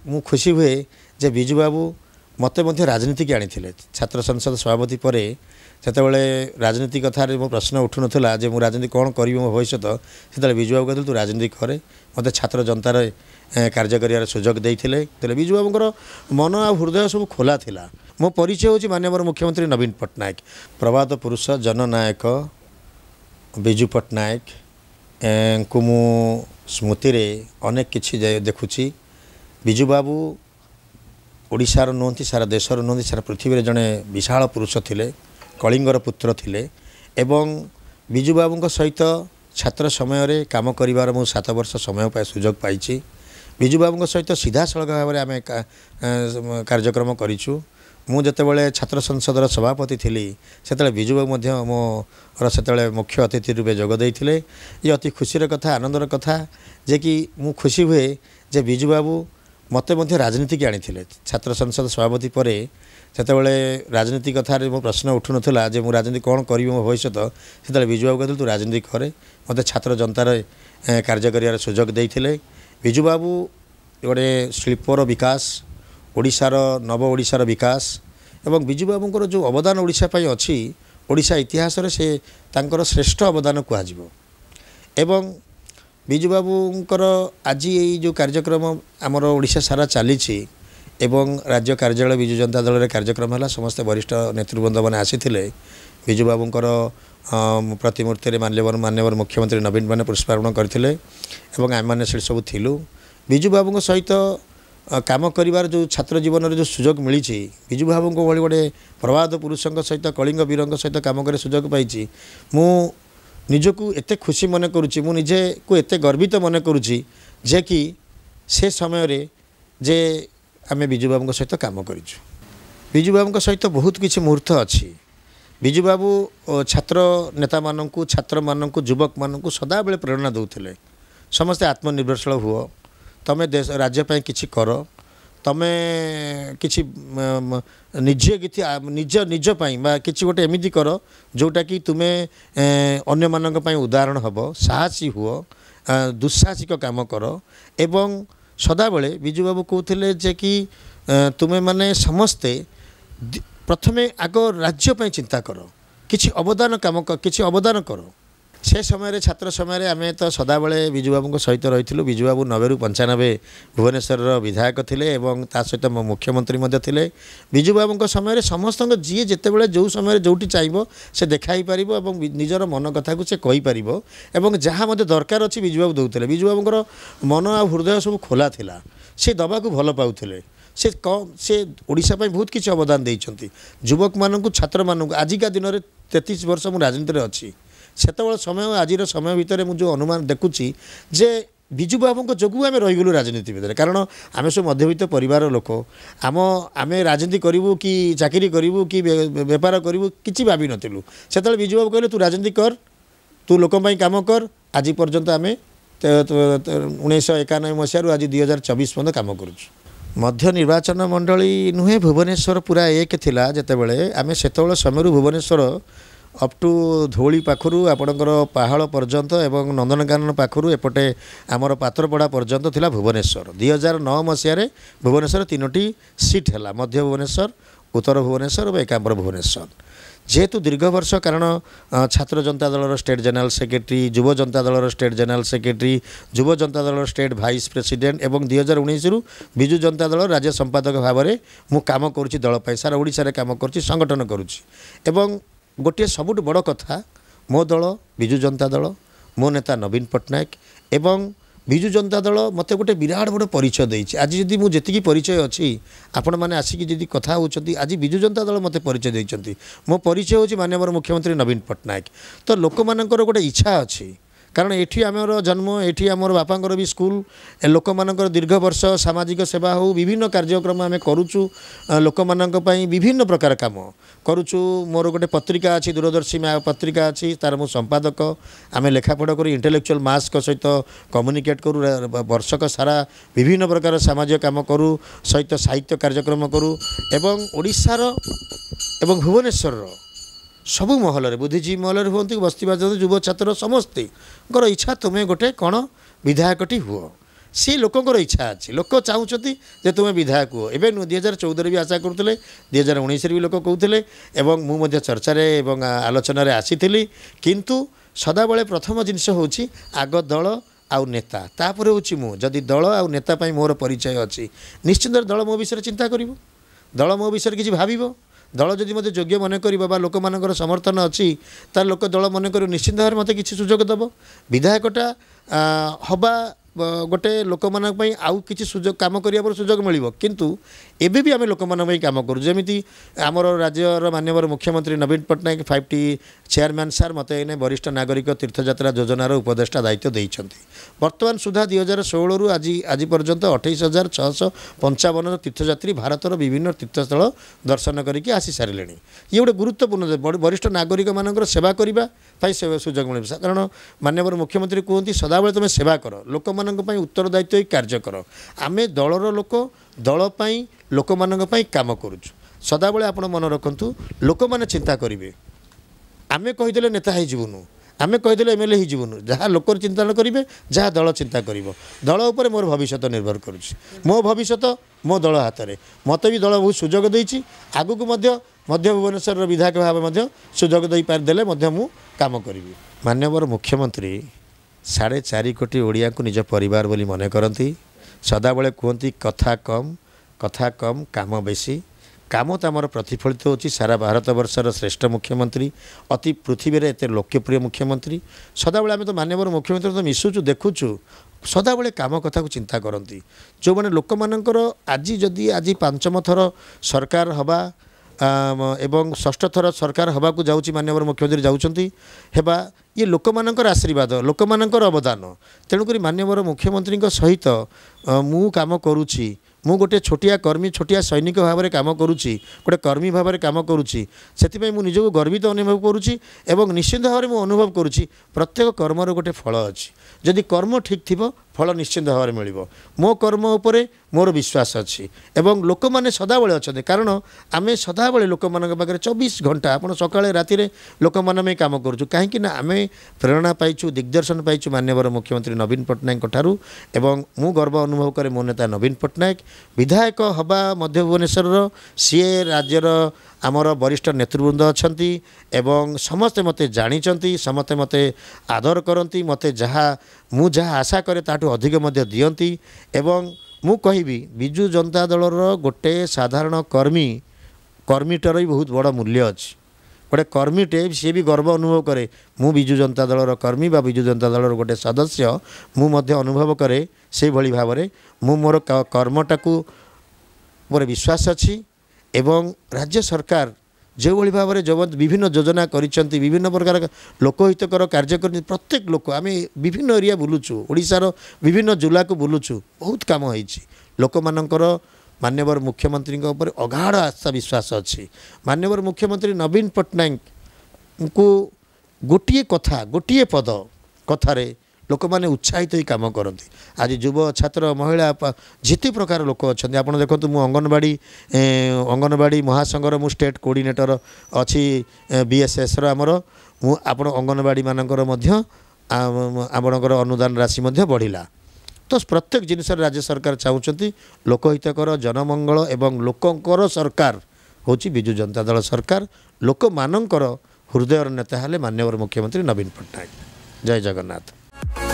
मु खुशी हुए जे बिजू बाबू मत राजनीति की आनी छात्र संसद सभापति पर जितेबाला राजनीति कथार मो प्रश्न उठू नाला जे मुझे राजनीति कौन करी मो भविष्य से बिजू बाबू कहते तू राजनीति करे मत छात्र जनतार कार्य कर सुजोग देते बिजू बाबूर मन आ हृदय सब खोला थिला। मो परिचय हूँ माननीय मुख्यमंत्री नवीन पट्टनायक प्रभात पुरुष जननायक बिजू पट्टनायक को मु स्मृति रे अनेक किछि देखुची। बिजू बाबू ओडिशार नुहति सारा देशर नुहति सारा पृथ्वी रे जड़े विशाल पुरुष थिले कलिंगर पुत्र थिले एवं बिजू बाबू सहित छात्र समय रे काम करिवार मु 7 वर्ष समय पाए सुजोग पाइछि। बिजू बाबू सहित सीधा सड़क भाव में आम कार्यक्रम करूँ। मु जितेबाला छात्र संसदर सभापति थी से बिजू बाबू मोर से मुख्य अतिथि रूपे जोगदे ये अति खुशी कथा आनंदर कथा जे कि मु खुशी हुए जे बिजू बाबू मत राजनीति की आनी छात्र संसद सभापति पर जितेबाला राजनीति कथार मो प्रश्न उठू नाला जे मुझे राजनीति कौन करी मो भविष्य से बिजू बाबू कहते तू राजनीति करे मत छात्र जनतार कार्य कर सुजोग देते बिजू बाबू गोटे शिल्पर विकास ओडिशार नव ओडिशार विकास एवं बिजू बाबूंकर जो अवदान ओडिशा पई अछि ओडिशा इतिहास रे से तांकर श्रेष्ठ अवदान कुहाजिबो एवं बिजू बाबूंकर आज ये जो कार्यक्रम आमर ओडिशा सारा चली एवं राज्य कार्यालय बिजू जनता दल रे कार्यक्रम है समस्त वरिष्ठ नेतृवृंद मैंने आसीथिले बिजू बाबूंकर प्रतिमूर्ति रे माननीय मुख्यमंत्री नवीन मैंने पुष्पार्पण करथिले एवं आम मैंने से सब थिलु। बिजू बाबू सहित काम करिवार जो छात्र जीवन जो सुजोग मिली बिजू बाबू भली गोटे प्रभात पुरुष सहित कलिंग वीर सहित काम कर सुजोग पाई मु निजकू एते खुशी मन करुच्ची मु निजे को एते गर्वित मन करुच्ची जे कि से समय रे जे आमे बिजू बाबू सहित काम करूँ। बिजू बाबू सहित बहुत किसी मुहूर्त अच्छी। बिजू बाबू छात्र नेता मानू छात्र मानू युवक मानू सदा बेले प्रेरणा दौले समस्ते आत्मनिर्भरशील हुआ तमें देश राज्य पे किछि कर तमें किछि निजे निज निज पाई किछि गोटे एमिति कर जोटा कि तुम्हें अन्य मानक पई उदाहरण हबो साहसी हुओ दुस्साहसिक काम कर एवं सदाबले बिजू बाबू कहते जे कि तुम्हें माने समस्ते प्रथमे आग राज्य पे चिंता कर किछि अवदान काम कर किछि अवदान कर से समय छात्र समय आम तो सदाबले बिजू बाबू सहित रही बिजू बाबू 90-95 भुवनेश्वर विधायक थिले एवं ता सहित मुख्यमंत्री थे। बिजू बाबू समय समस्त जी जितेबाला जो समय जोटी चाहिए से देखाई पार और निजर मन कथा को से कहीपर और जहाँ मत दरकार अच्छी बिजू बाबू दौले बिजू बाबूर मन आ हृदय सब खोला थिला से दबा को भल पाउथिले से ओडिशा पई बहुत किसी अवदान देइछंती युवक मानू छात्र मानू आजिका दिन में 33 वर्ष मु राजनीति अच्छी सेतबेले समय आज समय भितर मुझे अनुमान देखुची जे बिजू बाबू जोगु आम रहीगलु राजनीति भितर कारण आम सब मध्यवित्त परिवार लोक आम राजनीति करूँ कि चाकरी करूँ कि बेपार करूँ कि भावी नथिलु सेतबेले बिजू बाबू कहले तू राजनीति कर तू लोक काम कर आज पर्यंत आम 1991 मसीह आज 2024 पर्यंत काम करुँ। मध्य निर्वाचन मंडली नुहे भुवनेश्वर पूरा एक थिला जेतेबेले आम सेतबेले समय भुवनेश्वर अप टू धौली पाखु आपणकर पाहाड़ पर्यंत एवं नंदनकानन पाखु एपटे आमर पात्रपड़ा पर्यंत थिला भुवनेश्वर 2009 मसीह भुवनेश्वर 3टी सीट है मध्य भुवनेश्वर उत्तर भुवनेश्वर और एकाम्बर भुवनेश्वर जेहेतु दीर्घ वर्ष कारण छात्र Janata Dal state general secretary युव Janata Dal state general secretary युव Janata Dal state vice president एवं 2019 रु बिजू जनता दल राज्य संपादक भाव में मु काम करुच्ची दल सारा ओडिशा रे काम करुच्ची संगठन करुच्ची एवं गोटे सबुठ बड़ कथा मो दल बिजू जनता दल मो नेता नवीन पट्टनायक एवं बिजू जनता दल मत गोटे विराट बड़ परिचय देइछि। आज जदि मु जेतिकी परिचय अच्छी आपण मैंने आसिकी जदि कथा होउछंती आज बिजू जनता दल मत परिचय देइछंती मो परिचय होछि माननीय मुख्यमंत्री नवीन पट्टनायक तो लोक मानकर गोटे इच्छा अच्छी कारण एठी आमर जन्म एठी आमर बापांकर भी स्कूल लोक मानकर दीर्घ वर्ष सामाजिक सेवा हो विभिन्न कार्यक्रम आम करुचु लोक मानक पई विभिन्न प्रकार काम करुचु मोर गोटे पत्रिका अच्छी दूरदर्शी पत्रिका अच्छी तार मु संपादक आम लेखापढ़ा कर इंटेलेक्चुअल मास सहित कम्युनिकेट करूँ वर्षक सारा विभिन्न प्रकार सामाजिक काम करूँ सहित साहित्य कार्यक्रम करूँ एवं ओडिशार एवं भुवनेश्वर सबु महल बुद्धिजीवी महल हूँ बस्ती युव छात्र समस्ते इच्छा तुम्हें गोटे कौन विधायकटी हुओ सी लोकंर इच्छा अच्छी लोक चाहूँगी जे तुम्हें विधायक हुए एवं 2014 भी आशा करुले 2019 भी लोक कहते मुझे चर्चा आलोचन आसी किंतु सदाबले प्रथम जिनस हूँ आग दल आउ नेता तापर हूँ मुझे दल आउ नेता मोर परिचय अच्छी निश्चित दल मो विषय चिंता कर दल मो विषय किसी भाव दल जदि मत योग्य मन कर लोक मान समर्थन अच्छी तार लोक दल मन कर निश्चित भाव मत कि सुजोग दब विधायकटा हवा गोटे लोक मान आउ कि सुजोग कम कर सुजोग मिल किंतु एबे भी आम लोक मान कम करूँ जमी आमर राज्यर माननीय मुख्यमंत्री नवीन पट्टनायक 5टी चेयरमैन सार मत एने वरिष्ठ नागरिक तीर्थयात्रा योजनार उपदेष्टा दायित्व देते बर्तमान सुधा 2016 रु आज पर्यंत 28,655 तीर्थयात्री भारतर विभिन्न तीर्थस्थल दर्शन करके आसी सारे ये गोटे गुरुत्वपूर्ण वरिष्ठ नागरिक मान सेवा करने सुजोग मिल साधारण माननीय मुख्यमंत्री कहते सदाबले तुम सेवा कर लोक मानक उत्तरदायित्व कार्य कर आमे दलर लोक दलपाई लोक मानक काम करुचु सदाबले आपण मन रखु लोक मैंने चिंता करेंगे आमे कहीदेले नेता होइजिबुनु आमे कहीदेले एमएलए होइजिबुनु जहाँ लोकर चिंता न करेंगे जहाँ दल चिंता करिवो दल उपर मोर भविष्य निर्भर करुछि मो भविष्य मो दल हाथ में मत भी दल बहुत सुजोग देछि आगु को मध्य भुवनेश्वर विधायक भाव में सुजोग देले मु काम करी माननीय मुख्यमंत्री 4.5 कोटी ओडिया को निज परिवार बोली मन करती सदाबले कहती कथा कम काम बेसी काम तो आमर प्रतिफलित होची सारा भारत वर्षर श्रेष्ठ मुख्यमंत्री अति पृथ्वी में एत लोकप्रिय मुख्यमंत्री सदाबले आम तो माननीय मुख्यमंत्री तो मिशुचु देखुचु सदाबले काम कथा को चिंता करती जो मैंने लोक मानकर आज जदि आज 5म थर सरकार हवा एवं 6ठ थर सरकार हवा को जाऊँगी माननीय मुख्यमंत्री जाऊँगी हेबा ये लोक मानकर आशीर्वाद लोक मानकर अवदान तेणुक माननीय मुख्यमंत्री सहित मु काम करुँची मु गोटे छोटिया कर्मी छोटिया सैनिक भाव में काम करुँची गोटे कर्मी भाव में काम करुँची से मु निजक गर्वित अनुभव करुँची एवं निश्चित भाव में मु अनुभव करुँची प्रत्येक कर्मर गोटे फल अच्छी जदि कर्म ठीक थी फल निश्चित भाव में मिल मो कर्म उपरे मोर विश्वास अच्छी एवं लोक मैंने सदाबले अच्छा कारण आम सदाबले लोक मान पाखे 24 घंटा आप सकाଳେ राति लोक मान काम करूँ कहीं आम प्रेरणा पाइचु दिग्दर्शन पाइचु माननीय मुख्यमंत्री नवीन पट्टनायक ठारू एवं मु गर्व अनुभव करे मो नेता नवीन पट्टनायक विधायक हवा मध्य भुवनेश्वर सीए राज्यर आमर वरिष्ठ नेतृवृंद अच्छा एवं समस्ते मते जानी समस्ते मते आदर करती मते जहाँ मु जहाँ आशा करे ताठू अधिक मध्य दियंती एवं मु कहिबी बिजु जनता दलर गोटे साधारण कर्मीटर भी बहुत बड़ मूल्य अच्छी गोटे कर्मीटे सी भी गर्व अनुभव करे मु बिजु जनता दलर कर्मी बा बिजु जनता दलर गोटे सदस्य मु मध्य अनुभव करे से भली भाव में मु मोर कर्मटाकू मोर विश्वास अच्छी एवं राज्य सरकार जो भली भाव में जो विभिन्न योजना करिसेंती विभिन्न प्रकार लोकहितकर कार्य कर प्रत्येक लोक आम विभिन्न एरिया बुलुचु ओडिशार विभिन्न जिला को बुलुचु बहुत काम होइछि लोक मानकर माननीय मुख्यमंत्री ऊपर अगाध आस्था विश्वास अच्छी माननीय मुख्यमंत्री नवीन पट्टनायक को गोटे कथा गोटे पद कथारे लोक मैंने उत्साहित ही काम करती आज युव छात्र महिला जिते प्रकार लोक अच्छा आप देखो मु अंगनवाड़ी महासंघर मु स्टेट कोऑर्डिनेटर अच्छी बीएसएस आमर मु आपण अंगनवाड़ी मानकर आपणकर अनुदान राशि बढ़िला तो प्रत्येक जिनस राज्य सरकार चाहूँगी लोकहितकर जनमंगल एवं लोकंकर सरकार होची बिजु जनता दल सरकार लोक मानकर हृदय नेता हेले माननीय मुख्यमंत्री नवीन पट्टनायक जय जगन्नाथ।